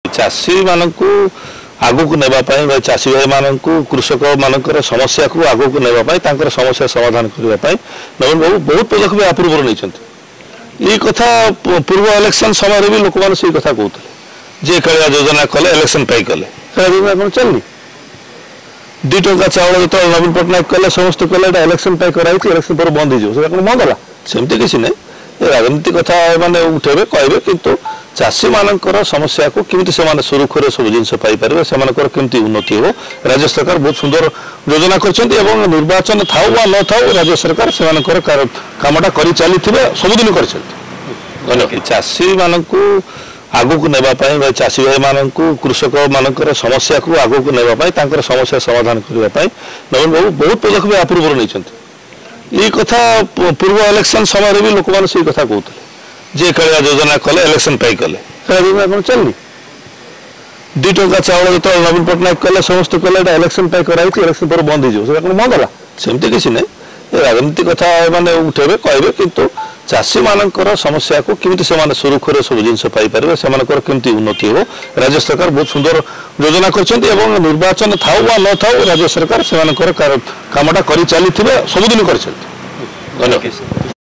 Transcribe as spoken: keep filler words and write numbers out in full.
चाषी मानक आगु को नेबाई चाषी भाई मानक कृषक मानकर समस्या को आगु को नेबाई समस्या समाधान करने नवीन बाबू बहुत पदक्षेप या पूर्व नहीं कथा पूर्व इलेक्शन समय भी लोक मैंने से कथा कहते जे कालिया योजना कले इलेक्शन पाई कले कौन चलनी दु टंका चाउल जो नवीन पट्टनायक कले समस्त कले इलेक्शन पाई कराई इलेक्शन पर बंद हो बंद है सेमती किसी ना राजनीति कथा माने उठेबे कहबे किंतु चाषी मानकर समस्या को किमिति से सुरक्षित सब जिन पाइपर से केमती उन्नति हो राज्य सरकार बहुत सुंदर योजना कर निर्वाचन था न था राज्य सरकार से कामटा कर चली सबुदिन कर चाषी मानक आगु को नेबाई चाषी भाई मानक कृषक मानकर समस्या को आगु को नेबाई समस्या समाधान करने नवीन बाबू बहुत पदक्षेप या पूर्व नहीं कथा पूर्व इलेक्शन समय भी लोक मैंने से कथा कहते जे कालिया योजना कले इलेक्शन पाई कले कौन चलनी दु टंका चाउल जो नवीन पट्टनायक कले समस्त कले इलेक्शन पाई कराई इलेक्शन पर बंद हो बंद है सेमती किसी ना राजनीति कथा माने उठेबे कहबे किंतु चाषी मानकर समस्या को किमिति से सुरक्षित सब जिन पाइपर से केमती उन्नति हो राज्य सरकार बहुत सुंदर योजना कर निर्वाचन था न था राज्य सरकार से कामटा कर चली सबुदिन कर